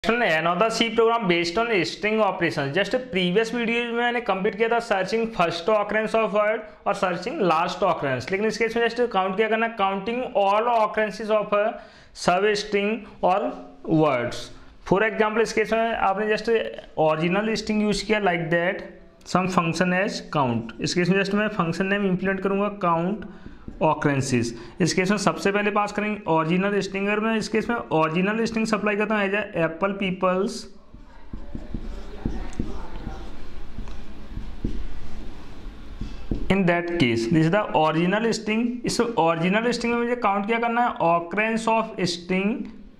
Another C program based on string operations. Just previous video में मैंने complete किया था searching first occurrence of word और searching last occurrence, लेकिन इस केस में जस्ट काउंट क्या करना, counting all occurrences of substring और वर्ड्स। फॉर एग्जाम्पल इस केस में आपने जस्ट ओरिजिनल स्ट्रिंग यूज किया like that some function as count. इस केस में जस्ट मैं फंक्शन नेम इंप्लीमेंट करूंगा काउंट ऑकरेंसेस। इस केस में सबसे पहले पास करेंगे ओरिजिनल स्ट्रिंग। अगर मैं इस केस में ओरिजिनल स्ट्रिंग सप्लाई करता हूँ as apple peoples in that case this is the original string. इस ओरिजिनल स्ट्रिंग में मुझे काउंट क्या करना है, ऑकरेंस ऑफ स्ट्रिंग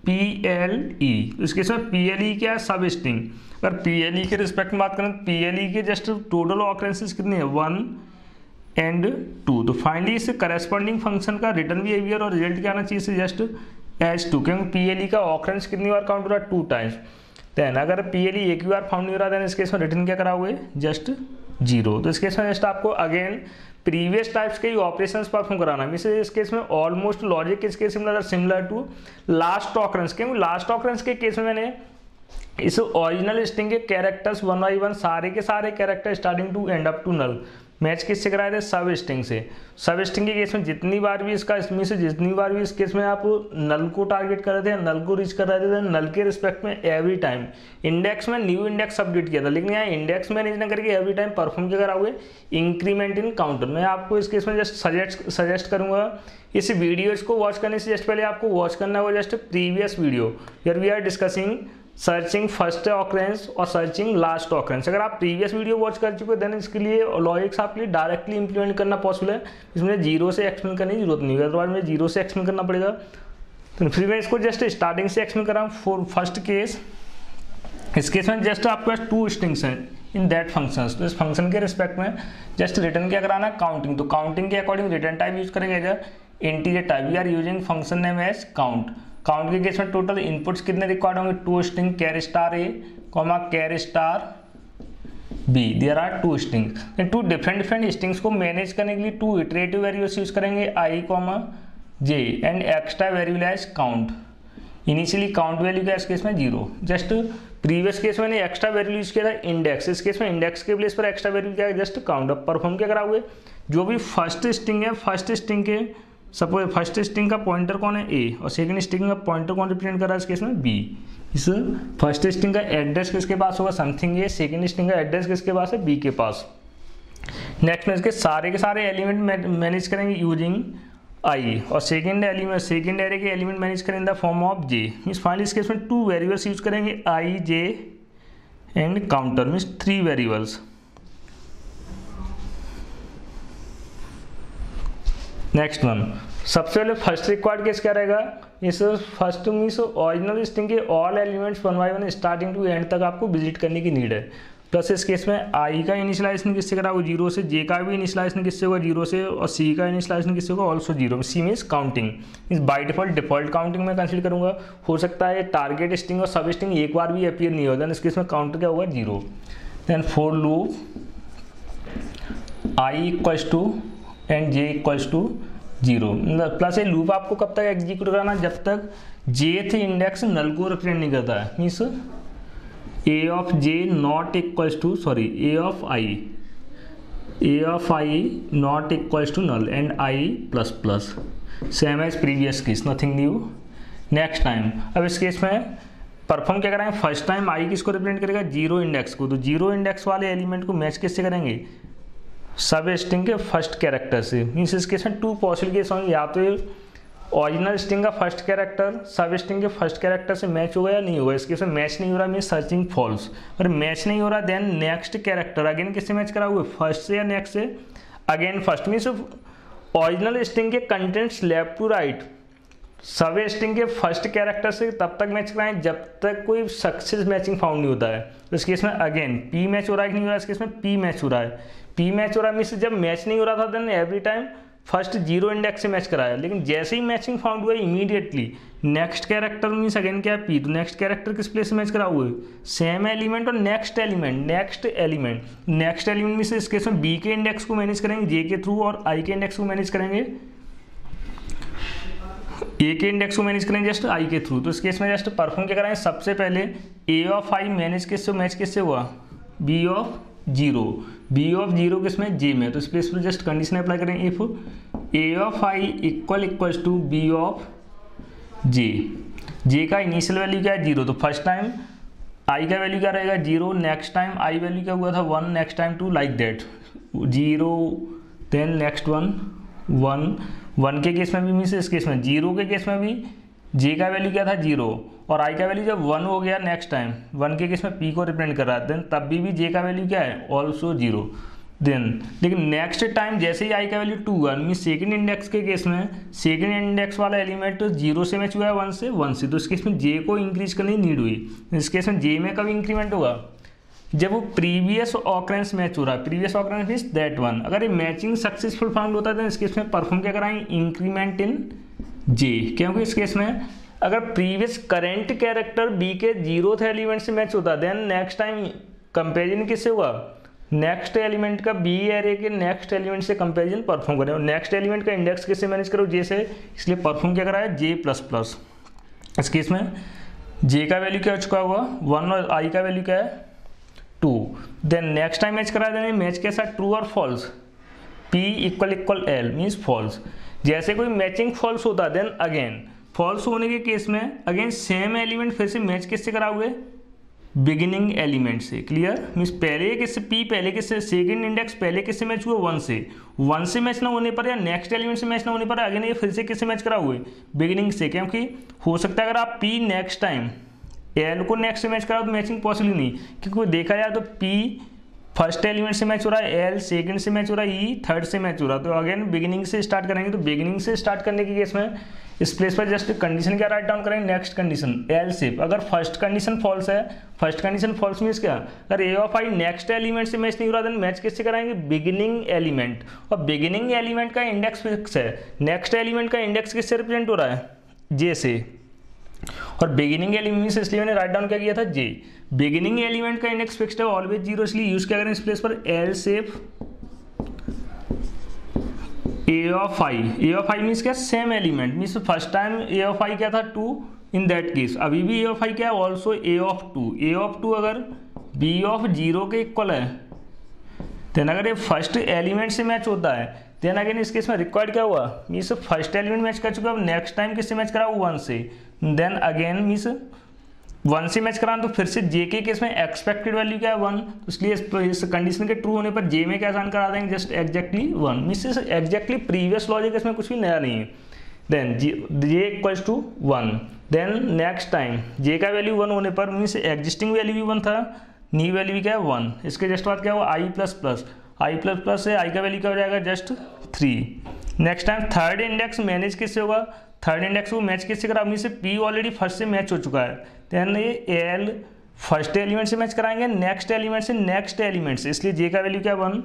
PLE। इस केस में PLE क्या है, सब स्ट्रिंग। अगर PLE के रिस्पेक्ट में बात करें तो PLE के जस्ट टोटल ऑकरेंसेस कितने हैं, 1 एंड 2। तो फाइनली इस करस्पॉन्डिंग फंक्शन का रिटर्न बिहेवियर और रिजल्ट क्या आना चाहिए, जस्ट एज 2, क्योंकि PLE का ऑकरेंस कितनी बार काउंट हो रहा है, 2 टाइम्स। देन अगर PLE एक ही बार फाउंड नहीं हो रहा देन इस केस में रिटर्न क्या करा हुआ है, जस्ट 0। तो इस केस में जस्ट आपको अगेन प्रीवियस टाइप्स के ऑपरेशंस परफॉर्म कराना है। इस केस में ऑलमोस्ट लॉजिक किसके सिमिलर टू लास्ट ऑकरेंस। क्योंकि लास्ट ऑकरेंस के केस में मैंने इस ओरिजिनल स्ट्रिंग के कैरेक्टर्स 1 बाई 1 सारे के सारे character starting to end up to null match किससे कराए थे, सब स्ट्रिंग से। सब स्ट्रिंग के केस में जितनी बार भी इसका इसमें से जितनी बार भी इस केस में आप नल को टारगेट कर रहे थे, नल को रीच कर रहे थे, नल के रिस्पेक्ट में एवरी टाइम इंडेक्स में न्यू इंडेक्स अपडेट किया था। लेकिन यहाँ इंडेक्स मैनेज न करके एवरी टाइम परफॉर्म क्या करा हुए, इंक्रीमेंट इन काउंटर। मैं आपको इस केस में जस्ट सजेस्ट करूंगा इस वीडियोज को वॉच करने से जस्ट पहले आपको वॉच करना है वो just previous video where we are discussing searching first occurrence और सर्चिंग लास्ट ऑकरेंस। अगर आप प्रीवियस वीडियो वॉच कर चुके हो देन इसके लिए लॉजिक्स आपके लिए डायरेक्टली इंप्लीमेंट करना पॉसिबल है। इसमें 0 से एक्सप्लेन करने की जरूरत नहीं है, अदरवाइज मुझे 0 से एक्सप्लेन करना पड़ेगा। तो फिर मैं इसको जस्ट स्टार्टिंग से एक्सप्लेन कर रहा हूँ। फॉर फर्स्ट केस, इस केस में जस्ट आपके पास 2 स्ट्रिंग्स हैं इन दैट फंक्शंस। तो इस फंक्शन के रिस्पेक्ट में जस्ट रिटर्न क्या कराना है, काउंटिंग। तो काउंटिंग के अकॉर्डिंग रिटर्न टाइप यूज करेंगे as integer type. We are using function name as count. Count के केस में टोटल इनपुट्स कितने रिक्वायर्ड होंगे, 2 string char star a comma char star b. There are 2 strings. 2 different strings को manage करने के लिए 2 iterative variables use करेंगे i comma j and extra variable as count. Initially count value का इस case में 0। जस्ट प्रीवियस केस में मैंने एक्स्ट्रा वैल्यू यूज किया था इंडेक्स। इस केस में इंडेक्स के प्लेस पर एक्स्ट्रा वैल्यू क्या है, जस्ट काउंट। अब परफॉर्म क्या करा हुए, जो भी फर्स्ट स्ट्रिंग है, फर्स्ट स्ट्रिंग के सपोज फर्स्ट स्ट्रिंग का पॉइंटर कौन है ए और सेकंड स्ट्रिंग का पॉइंटर कौन रिप्रेजेंट कर रहा है इस केस में बी। इस फर्स्ट स्ट्रिंग का एड्रेस किसके पास होगा, समथिंग ए। सेकंड स्ट्रिंग का एड्रेस किसके पास है, बी के पास। नेक्स्ट में इसके सारे एलिमेंट मैनेज करेंगे यूजिंग आई और सेकंड एरे के एलिमेंट मैनेज करेंगे in the form of j. Means finally इस केस में 2 वेरिएबल्स यूज करेंगे i j and counter, means 3 variables. Next one, सबसे पहले फर्स्ट रिक्वायर्ड केस क्या रहेगा, इस फर्स्ट मीन्स ओरिजिनल स्ट्रिंग के all elements 1 by 1 starting to end तक आपको विजिट करने की नीड है। प्लस इस केस में आई का इनिशियलाइजेशन किससे करा होगा, 0 से। जे का भी इनिशियलाइजेशन किससे होगा, 0 से। और सी का इनिशियलाइजेशन किससे होगा, also 0। C means counting, means by default counting में कंसीडर करूंगा। हो सकता है टारगेट स्ट्रिंग और सब स्ट्रिंग एक बार भी अपीयर नहीं होगा, इस केस में काउंटर क्या होगा, 0। Then for loop i equals to and j equals to 0। Plus ये लूप आपको कब तक एग्जीक्यूट कराना, जब तक jth इंडेक्स नल को रिप्रेजेंट नहीं करता है। Means a of j not equals to a of i not equals to null and i plus plus, same as previous case, nothing new. Next time अब इस केस में परफॉर्म क्या करेंगे, first time i किसको represent करेगा, 0 index को। तो 0 index वाले एलिमेंट को मैच किससे करेंगे, सब स्ट्रिंग के फर्स्ट कैरेक्टर से। मीन्स इस केस में 2 पॉसिबल केस होंगे, या तो ओरिजिनल स्ट्रिंग का फर्स्ट कैरेक्टर सब स्ट्रिंग के फर्स्ट कैरेक्टर से मैच होगा या नहीं होगा। इस केस में मैच नहीं हो रहा, मीन्स सर्चिंग फॉल्स। अगर मैच नहीं हो रहा देन नेक्स्ट कैरेक्टर अगेन किससे मैच करा हुआ, फर्स्ट से या नेक्स्ट से, again first. Means original string के कंटेंट्स लेफ्ट टू राइट सब स्ट्रिंग के फर्स्ट कैरेक्टर से तब तक मैच कराएं जब तक कोई सक्सेस मैचिंग फाउंड नहीं होता है। तो इस केस में अगेन पी मैच हो रहा है कि नहीं हो रहा है, इस केस में पी मैच हो रहा है। पी मैच हो रहा है मीन्स जब मैच नहीं हो रहा था then every time first 0 index से मैच कराया, लेकिन जैसे ही मैचिंग फाउंड हुआ immediately next character means again क्या है, पी। तो नेक्स्ट कैरेक्टर किस प्लेस से मैच करा हुआ है, सेम एलिमेंट और नेक्स्ट एलिमेंट मीन्स इस केस में बी के इंडेक्स को मैनेज करेंगे जे के थ्रू और आई के इंडेक्स को मैनेज करेंगे ए के इंडेक्स को मैनेज करेंगे जस्ट आई के थ्रू, तो इस केस में जस्ट परफॉर्म क्या कराएंगे, सबसे पहले ए ऑफ आई मैनेज किससे, मैच किससे हुआ, B of zero, B of zero किसमें, जे में, तो इस प्लेस पर जस्ट कंडीशन अप्लाई करेंगे, if A of I equals to B of J, J का इनिशियल वैल्यू क्या है, जीरो, तो फर्स्ट टाइम आई का वैल्यू क्या रहेगा, zero, next time I value क्या हुआ था, one, next time two, like that, zero, then next one, one, one के केस में भी मीन्स इस केस में, जीरो के केस में भी जे का वैल्यू क्या था, जीरो, और आई का वैल्यू जब वन हो गया नेक्स्ट टाइम, वन के केस में पी को रिप्रेजेंट कर रहा है, देन तब भी जे का वैल्यू क्या है, ऑल्सो जीरो, देन लेकिन नेक्स्ट टाइम जैसे ही आई का वैल्यू टू हुआ, मीन सेकंड इंडेक्स के केस में सेकंड इंडेक्स वाला एलिमेंट जीरो से मैच हुआ है वन से, तो इस केस में जे को इंक्रीज करने की नीड हुई, इस केस में जे में कब इंक्रीमेंट होगा, जब वो प्रीवियस ऑकरेंस मैच हो रहा है, previous occurrence means that one, अगर ये मैचिंग सक्सेसफुल फाउंड होता है तो इस केस में परफॉर्म क्या कराएंगे, इंक्रीमेंट इन जे, क्योंकि इस केस में अगर प्रीवियस करेंट कैरेक्टर बी के जीरो थे एलिमेंट से मैच होता है, देन नेक्स्ट टाइम कंपेरिजन किससे हुआ, नेक्स्ट एलिमेंट का बी एरे के नेक्स्ट एलिमेंट से कंपेरिजन परफॉर्म करें, और नेक्स्ट एलिमेंट का इंडेक्स किससे मैनेज करो, जे से, इसलिए परफॉर्म क्या कराया, जे प्लस प्लस, इस केस में जे का वैल्यू क्या हो चुका हुआ, वन, और आई का वैल्यू क्या है, two, then next time match करा देंगे, मैच के साथ ट्रू और false, P equal L means false, जैसे कोई मैचिंग फॉल्स होता है देन अगेन फॉल्स होने के केस में अगेन सेम एलिमेंट फिर से मैच किससे कराओगे, बिगिनिंग एलिमेंट से, क्लियर, मीन्स पहले किससे, पी पहले किससे, सेकंड इंडेक्स पहले किससे मैच हुआ, वन से मैच ना होने पर या नेक्स्ट एलिमेंट से मैच ना होने पर अगेन ये फिर से किससे मैच कराओगे, बिगिनिंग से, क्योंकि हो सकता है अगर आप पी नेक्स्ट टाइम एल को नेक्स्ट से मैच कराओ तो मैचिंग पॉसिबल नहीं, क्योंकि देखा जाए तो पी फर्स्ट एलिमेंट से मैच हो रहा है, एल सेकंड से मैच हो रहा है, ई थर्ड से मैच हो रहा है, तो अगेन बिगिनिंग से स्टार्ट करेंगे, तो बिगिनिंग से स्टार्ट करने के केस में इस प्लेस पर जस्ट कंडीशन क्या राइट डाउन करेंगे, नेक्स्ट कंडीशन एल सिप, अगर फर्स्ट कंडीशन फॉल्स है, फर्स्ट कंडीशन फॉल्स मीन्स क्या, अगर A of I next element से मैच नहीं हो रहा देन मैच किससे कराएंगे, बिगिनिंग एलिमेंट, और बिगिनिंग एलिमेंट का इंडेक्स फिक्स है, नेक्स्ट एलिमेंट का इंडेक्स किससे रिप्रेजेंट हो रहा है, जे से, और बिगिनिंग एलिमेंट इसलिए मैंने राइट डाउन क्या किया था, जे, बिगिनिंग एलिमेंट का इंडेक्स फिक्स्ड है ऑलवेज जीरो, इसलिए यूज क्या करें इस प्लेस पर, else if A of I means क्या, same element means first time A of I क्या था, टू, इन दैट केस अभी भी ए ऑफ आई क्या है, ऑल्सो ए ऑफ टू अगर बी ऑफ जीरो के इक्वल है, देन अगर ये फर्स्ट एलिमेंट से मैच होता है, देन अगेन इस केस में रिक्वायर्ड क्या हुआ, मीन्स फर्स्ट एलिमेंट मैच कर चुका है, अब नेक्स्ट टाइम किससे मैच करा, वन से, देन अगेन मीन्स वन से मैच कराना, तो फिर से जे के केस में एक्सपेक्टेड वैल्यू क्या है, वन, तो इसलिए इस कंडीशन के ट्रू होने पर जे में क्या साइन करा देंगे, just exactly one, means exactly previous logic इसमें कुछ भी नया नहीं है, then J equals to one, then next time J का वैल्यू वन होने पर मीन्स एग्जिस्टिंग वैल्यू भी वन था, न्यू वैल्यू भी क्या है, वन, इसके जस्ट बाद क्या हुआ, आई प्लस प्लस से आई का वैल्यू क्या हो जाएगा, just three, next time third index manage किससे होगा, थर्ड इंडेक्स को मैच किससे करा, मीन से पी ऑलरेडी फर्स्ट से मैच हो चुका है, देन ये एल फर्स्ट एलिमेंट से मैच कराएंगे, नेक्स्ट एलिमेंट से, इसलिए जे का वैल्यू क्या, वन,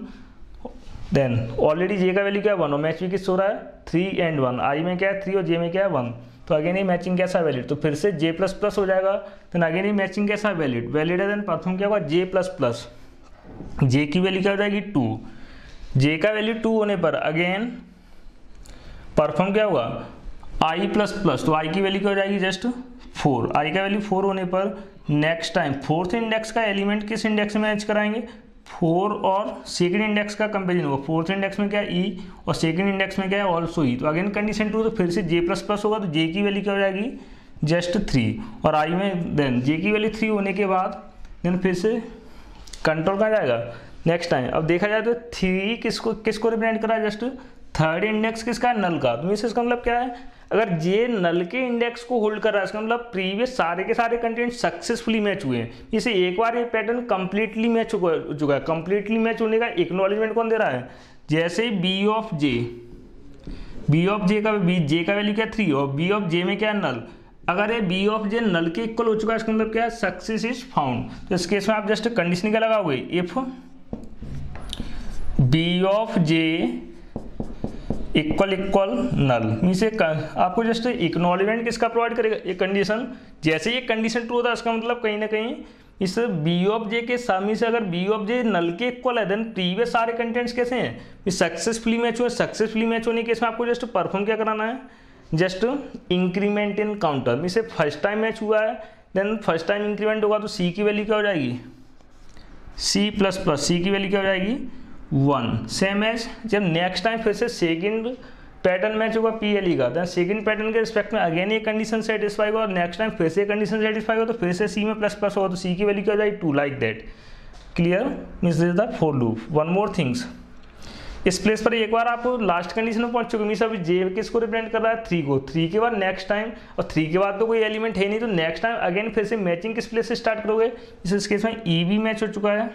देन ऑलरेडी जे का वैल्यू क्या है, वन, और मैच भी किस हो रहा है, थ्री एंड वन, आई में क्या है, थ्री और जे में क्या है, वन, तो अगेन ये मैचिंग कैसा वैलिड, तो फिर से जे प्लस प्लस हो जाएगा, देन अगेन ये मैचिंग कैसा वैलिड है, देन परफॉर्म क्या होगा, जे प्लस प्लस, जे की वैल्यू क्या हो जाएगी, टू, जे का वैल्यू टू होने पर अगेन परफॉर्म क्या होगा, आई प्लस प्लस, तो आई की वैल्यू क्या हो जाएगी, जस्ट फोर, आई का वैल्यू फोर होने पर नेक्स्ट टाइम फोर्थ इंडेक्स का एलिमेंट किस इंडेक्स में मैच कराएंगे, फोर और सेकंड इंडेक्स का कंपेरिजन होगा, फोर्थ इंडेक्स में क्या है, ई, और सेकंड इंडेक्स में क्या है, ऑल्सो ई, तो अगेन कंडीशन टू, तो फिर से जे प्लस प्लस होगा, तो जे की वैल्यू क्या हो जाएगी, जस्ट थ्री, और आई में देन जे की वैल्यू थ्री होने के बाद देन फिर से कंट्रोल कहाँ जाएगा, नेक्स्ट टाइम, अब देखा जाए तो थ्री किसको रिप्रेजेंट करा है, जस्ट थर्ड इंडेक्स किसका है, नल का, तो मीन्स इसका मतलब क्या है, अगर जे नल के इंडेक्स को होल्ड कर रहा है इसका मतलब प्रीवियस सारे के सारे कंटेंट सक्सेसफुली मैच हुए हैं, इसे एक बार ये पैटर्न कंप्लीटली मैच हो चुका है, कंप्लीटली मैच होने का एक्नॉलेजमेंट कौन दे रहा है, जैसे बी ऑफ जे का जे का वैल्यू क्या है, थ्री, और बी ऑफ जे में क्या है, नल, अगर ये बी ऑफ जे नल के इक्वल हो चुका है इसका मतलब क्या है, सक्सेस इज फाउंड, तो इस केस में आप जस्ट कंडीशन क्या लगाओगे, if B of J equal null, means आपको जस्ट इक्नॉलेजमेंट किसका प्रोवाइड करेगा, ये कंडीशन, जैसे ये कंडीशन ट्रू होता है इसका मतलब कहीं ना कहीं इस बी ऑफ जे के सामने से अगर बी ऑफ जे नल के इक्वल है देन प्रीवियस सारे कंटेंट्स कैसे हैं, सक्सेसफुली मैच हुए, सक्सेसफुली मैच होने के केस में आपको जस्ट परफॉर्म क्या कराना है, just increment in counter, mean से फर्स्ट टाइम मैच हुआ है, देन फर्स्ट टाइम इंक्रीमेंट होगा तो सी की वैल्यू क्या हो जाएगी, सी प्लस प्लस, सी की वैल्यू क्या हो जाएगी 1। सेम एज जब नेक्स्ट टाइम फिर से सेकंड पैटर्न मैच होगा PLE का, देन सेकंड पैटर्न के रिस्पेक्ट में अगेन ये कंडीशन सेटिस्फाई होगा और नेक्स्ट टाइम फिर से कंडीशन सेटिस्फाई होगा तो फिर से सी में प्लस प्लस होगा तो सी की वैल्यू क्या हो जाएगी 2, like that. Clear, means this is the for loop. One more things, इस प्लेस पर एक बार आप लास्ट कंडीशन में पहुंच चुके, मीन्स अभी जे किसको रिप्रेजेंट कर रहा है 3 को, 3 के बाद नेक्स्ट टाइम, और 3 के बाद तो कोई एलिमेंट है नहीं तो नेक्स्ट टाइम अगेन फिर से मैचिंग किस प्लेस से स्टार्ट करोगे। इस केस में ई भी मैच हो चुका है,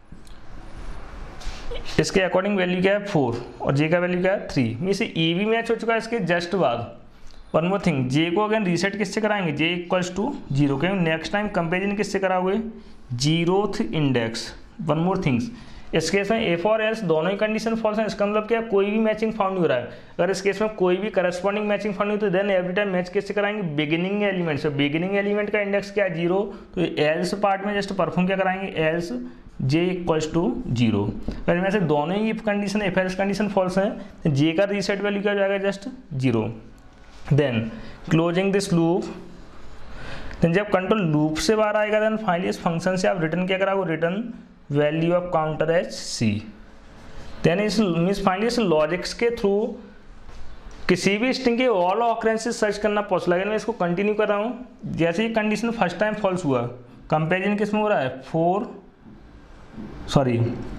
इसके अकॉर्डिंग वैल्यू क्या है 4 और जे का वैल्यू क्या है 3, मीन्स ई भी मैच हो चुका है इसके जस्ट बाद। वन मोर थिंग, जे को अगेन रीसेट किससे कराएंगे, जे इक्वल्स टू 0, क्योंकि नेक्स्ट टाइम कंपेरिजन किससे कराओगे 0th index. One more things, इस केस में इफ और एल्स दोनों ही कंडीशन फॉल्स हैं, इसका मतलब क्या है कोई भी मैचिंग फाउंड नहीं हो रहा है। अगर इस केस में कोई भी करस्पॉन्डिंग मैचिंग फाउंड नहीं तो देन एवरी टाइम मैच किससे कराएंगे, बिगिनिंग एलिमेंट से। बिगिनिंग एलिमेंट का इंडेक्स क्या है 0, तो एल्स पार्ट में जस्ट परफॉर्म क्या कराएंगे, एल्स जे इक्वल्स टू 0। अगर इनमें से दोनों ही if condition if else condition false है तो जे का रीसेट वैल्यू क्या हो जाएगा, just 0। Then closing this loop, then जब कंट्रोल लूप से बाहर आएगा देन फाइनली इस फंक्शन से आप रिटर्न क्या कराओगे, return value of counter as C. Then इस मीन्स फाइनली इस लॉजिक्स के थ्रू किसी भी स्ट्रिंग के ऑल ऑकरेंसेस सर्च करना पॉसिबल है। मैं इसको कंटिन्यू कर रहा हूँ, जैसे ही कंडीशन फर्स्ट टाइम फॉल्स हुआ, कंपेरिजन किस में हो रहा है 4, सॉरी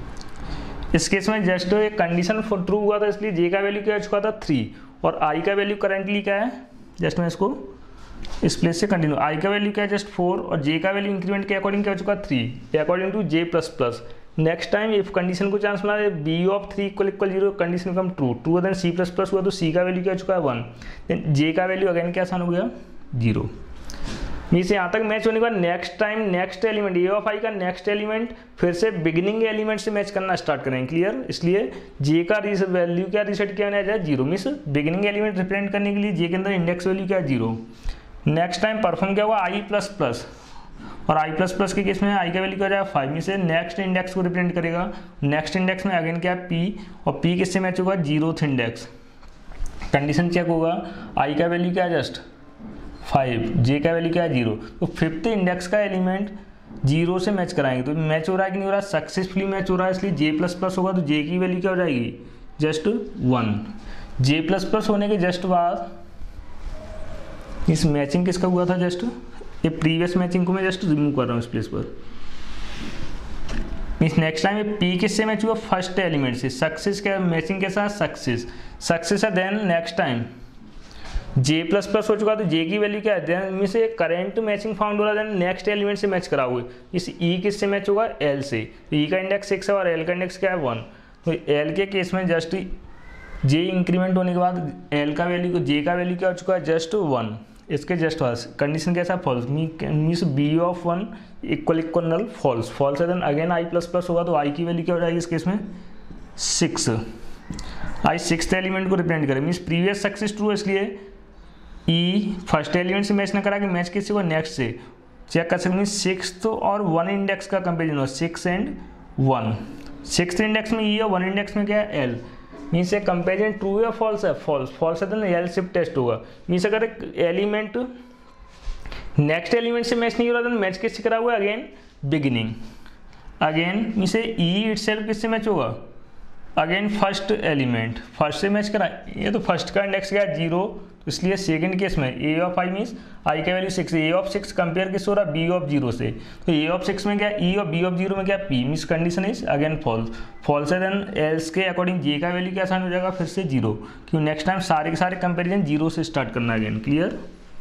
इस केस में जस्ट एक कंडीशन ट्रू हुआ था इसलिए जे का वैल्यू क्या हो चुका था 3 और आई का वैल्यू करेंटली क्या है, जस्ट मैं इसको इस प्लेस से कंटिन्यू, आई का वैल्यू क्या है जस्ट 4 और जे का वैल्यू इंक्रीमेंट के अकॉर्डिंग क्या हो चुका 3 according to J plus plus. Next time if condition को चांस मिला B of 3 equal 0, condition become true then C plus plus हुआ तो सी का वैल्यू क्या हो चुका है 1, देन जे का वैल्यू अगेन क्या आसान हो गया 0। मीन्स यहाँ तक मैच होने के बाद next time next element A of I का नेक्स्ट एलिमेंट फिर से बिगिनिंग एलिमेंट से मैच करना स्टार्ट करेंगे। क्लियर, इसलिए जे का वैल्यू क्या रीसेट किया जाए 0, मीन्स बिगिनिंग एलिमेंट रिप्रेजेंट करने के लिए जे के अंदर इंडेक्स वैल्यू क्या है 0। नेक्स्ट टाइम परफॉर्म क्या हुआ आई प्लस प्लस और आई प्लस प्लस के केस में आई का वैल्यू क्या हो जाएगा 5, मीन्स नेक्स्ट इंडेक्स को रिप्रेजेंट करेगा। नेक्स्ट इंडेक्स में अगेन क्या है पी और पी किससे मैच होगा 0th इंडेक्स। कंडीशन चेक होगा, आई का वैल्यू क्या है जस्ट 5, जे का वैल्यू क्या है 0, तो 5th इंडेक्स का एलिमेंट 0 से मैच कराएंगे तो मैच हो रहा है कि नहीं हो रहा है, सक्सेसफुली मैच हो रहा है, इसलिए जे प्लस प्लस होगा तो जे की वैल्यू क्या हो जाएगी जस्ट 1। जे प्लस प्लस होने के जस्ट बाद इस मैचिंग किसका हुआ था, जस्ट ये प्रीवियस मैचिंग को मैं जस्ट रिमूव कर रहा हूँ इस प्लेस पर। मीन्स नेक्स्ट टाइम ये पी किससे मैच हुआ फर्स्ट एलिमेंट से, सक्सेस क्या मैचिंग के साथ सक्सेस है। Then next time J plus plus हो चुका तो जे की वैल्यू क्या है, देन मीन्स ये करंट मैचिंग फाउंड हो रहा है, देन नेक्स्ट एलिमेंट से मैच कराओगे। इस ई किससे मैच होगा एल से, तो ई का इंडेक्स 6 है और एल का इंडेक्स क्या है 1, तो एल के केस में जस्ट जे इंक्रीमेंट होने के बाद एल का वैल्यू जे का वैल्यू क्या हो चुका है जस्ट 1। इसके जस्ट पास कंडीशन कैसा false, means B of 1 equal null false है, then again I plus plus होगा तो आई की वैल्यू क्या हो जाएगी इस केस में 6। आई 6th एलिमेंट को रिप्रेजेंट करे, मीन्स प्रीवियस सक्सेस ट्रू है इसलिए ई फर्स्ट एलिमेंट से मैच ना करा कि मैच किससे हुआ नेक्स्ट से चेक कर सकते, मीन्स 6th और 1 इंडेक्स का कंपेरिजन हो 6 and 1। 6th इंडेक्स में ई और 1 इंडेक्स में क्या है एल, मीन्स ये कंपेरिजन ट्रू या फॉल्स है, फॉल्स है तो एल शिफ्ट टेस्ट होगा। मीन्स अगर एक एलिमेंट नेक्स्ट एलिमेंट से मैच नहीं हो रहा तो मैच किससे करा हुआ है again beginning, again means E itself किससे मैच होगा अगेन फर्स्ट एलिमेंट, फर्स्ट से मैच करा, ये तो फर्स्ट का इंडेक्स क्या है 0, तो इसलिए सेकंड केस में ए ऑफ आई मीन्स आई का वैल्यू 6, ए ऑफ 6 कंपेयर किस हो रहा है बी ऑफ 0 से, तो ए ऑफ 6 में क्या ई और बी ऑफ 0 में क्या P, means condition is again false है, देन एल्स के अकॉर्डिंग जे का वैल्यू क्या आसान हो जाएगा फिर से 0, क्यों नेक्स्ट टाइम सारे के सारे कंपेरिजन 0 से स्टार्ट करना again. Clear,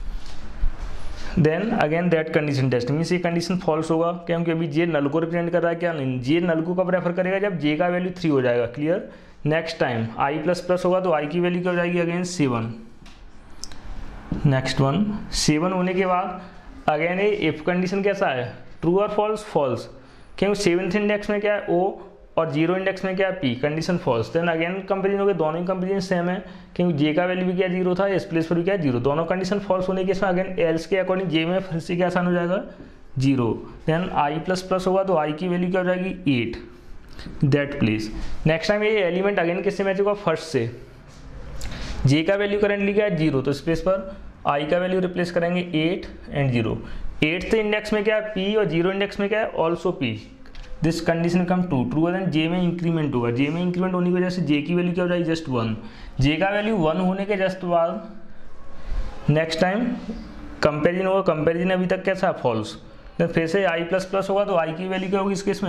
then again that condition test means ये कंडीशन फॉल्स होगा क्योंकि अभी जे नल को रिप्रेजेंट कर रहा है, क्या नहीं जे नल को कब रेफर करेगा जब जे का वैल्यू 3 हो जाएगा। Clear, next time I plus plus होगा तो आई की वैल्यू क्या हो जाएगी अगेन 7। नेक्स्ट वन 7 होने के बाद अगेन ये इफ कंडीशन कैसा है ट्रू और फॉल्स, क्योंकि 7th इंडेक्स में क्या है ओ और 0 इंडेक्स में क्या है P, condition false. Then again comparison हो गए, दोनों ही कंपेरिजन सेम है क्योंकि जे का वैल्यू भी क्या 0 था, इस प्लेस पर भी क्या 0, दोनों कंडीशन फॉल्स होने के इसमें अगेन एल्स के अकॉर्डिंग जे में फिर से क्या आसान हो जाएगा 0। देन आई प्लस प्लस होगा तो आई की वैल्यू क्या हो जाएगी 8 दैट प्लेस। नेक्स्ट टाइम ये एलिमेंट अगेन किससे मैच होगा फर्स्ट से, जे का वैल्यू करेंटली क्या है 0, तो स्पेस पर आई का वैल्यू रिप्लेस करेंगे 8 एंड 0। 8th इंडेक्स में क्या है P और 0 इंडेक्स में क्या है also P। This condition come true है, देन जे में इंक्रीमेंट होगा। जे में इंक्रीमेंट होने की वजह से जे की वैल्यू क्या हो जाएगी जस्ट 1। जे का वैल्यू 1 होने के जस्ट बाद नेक्स्ट टाइम कंपेरिजन होगा, कंपेरिजन अभी तक कैसा फॉल्स, देन फिर से आई प्लस प्लस होगा तो आई की वैल्यू क्या होगी इस केस में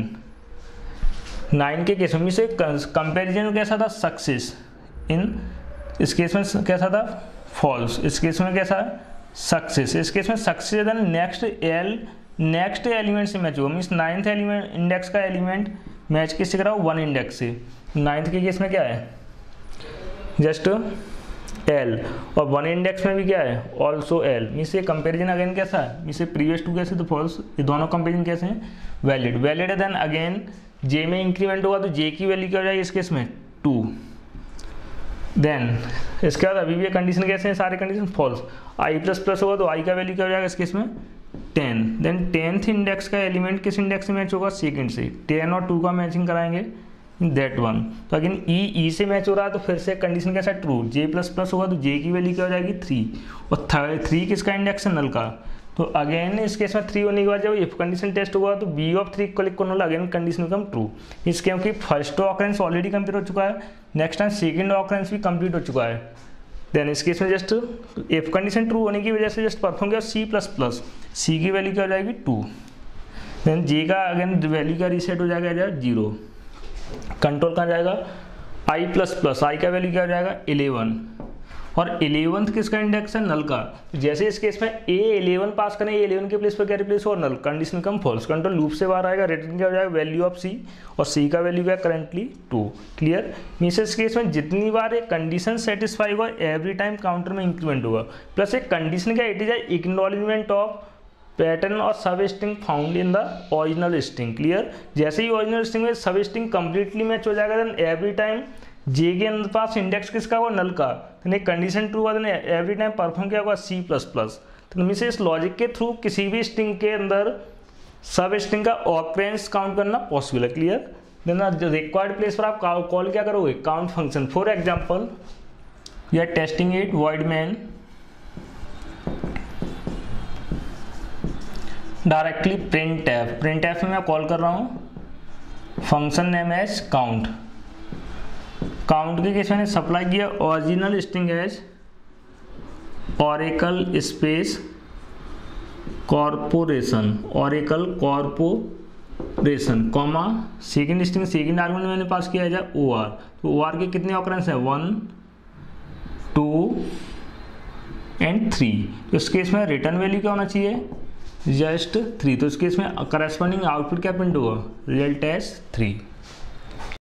9 के केस में से कंपेरिजन कैसा था सक्सेस, इन इस केस में कैसा था फॉल्स, इस केस में कैसा सक्सेस, इस केस में सक्सेस देन नेक्स्ट एलिमेंट से मैच होगा, मीन्स 9th एलिमेंट इंडेक्स का एलिमेंट मैच किससे करा 1 इंडेक्स से। 9th के केस में क्या है जस्ट L और 1 इंडेक्स में भी क्या है ऑल्सो L, मीन्स ये कंपेरिजन अगेन कैसा है, मीन्स प्रीवियस टू कैसे तो फॉल्स, ये दोनों कंपेरिजन कैसे हैं वैलिड है। देन अगेन J में इंक्रीमेंट होगा तो J की वैल्यू क्या हो जाएगी इस केस में 2। देन इसके बाद अभी भी कंडीशन कैसे हैं सारे condition false, I plus plus होगा तो आई का वैल्यू क्या हो जाएगा इस केस में 10। देन 10th इंडेक्स का एलिमेंट किस इंडेक्स से मैच होगा सेकंड से, 10 और 2 का मैचिंग कराएंगे दैट वन। तो अगेन ई से मैच हो रहा है तो फिर से कंडीशन कैसा ट्रू, जे प्लस प्लस होगा तो जे की वैल्यू क्या हो जाएगी 3 और 3 किसका इंडेक्स है नल का। तो अगेन इस केस में 3 होने के बाद जब इफ कंडीशन टेस्ट होगा तो बी ऑफ 3 क्लिक करना होगा, अगेन कंडीशन बिकम ट्रू। इस क्योंकि फर्स्ट ऑकरेंस ऑलरेडी कंप्लीट हो चुका है, नेक्स्ट टाइम सेकंड ऑकरेंस भी कंप्लीट हो चुका है। देन इस केस में जस्ट इफ कंडीशन ट्रू होने की वजह से जस्ट परफॉर्म किया सी प्लस प्लस, सी की वैल्यू क्या हो जाएगी 2। देन जे का अगेन वैल्यू का रीसेट हो जाएगा 0, कंट्रोल कहाँ जाएगा आई प्लस प्लस, आई का वैल्यू क्या हो जाएगा 11 और 11th किसका इंडेक्स है नल का। तो जैसे इस केस में A11 पास करें, A11 के प्लेस पर क्या रिप्लेस हो null, condition come false, control loop से बाहर आएगा, रिटर्न क्या हो जाएगा वैल्यू ऑफ C और C का वैल्यू क्या करंटली 2। क्लियर, मीन्स इस केस में जितनी बार एक कंडीशन सेटिस्फाई होगा एवरी टाइम काउंटर में इंक्रीमेंट होगा, प्लस एक कंडीशन क्या it is acknowledgement of pattern और substring found in the original string. Clear, जैसे ही ओरिजिनल स्ट्रिंग में सब स्ट्रिंग कंप्लीटली मैच हो जाएगा देन एवरी टाइम जे के अंदर पास इंडेक्स किसका होगा नल का, तो कंडीशन ट्रू हुआ देन एवरी टाइम परफॉर्म क्या होगा C प्लस प्लस। तो मीन्स इस लॉजिक के थ्रू किसी भी स्ट्रिंग के अंदर सब स्ट्रिंग का ऑकरेंस काउंट करना पॉसिबल है। क्लियर, देन रिक्वायर्ड प्लेस पर आप कॉल क्या करोगे count function. For example you are testing it void main directly printf में मैं कॉल कर रहा हूँ function name as count. Count के केस मैंने सप्लाई किया original string as Oracle space corporation, Oracle corporation comma second string second argument मैंने pass किया है OR। तो OR के कितने ऑकरेंस हैं 1 2 एंड 3। तो इस केस में रिटर्न वैल्यू क्या होना चाहिए जस्ट 3। तो इस केस में करस्पॉन्डिंग आउटपुट क्या प्रिंट होगा रिजल्ट एज 3।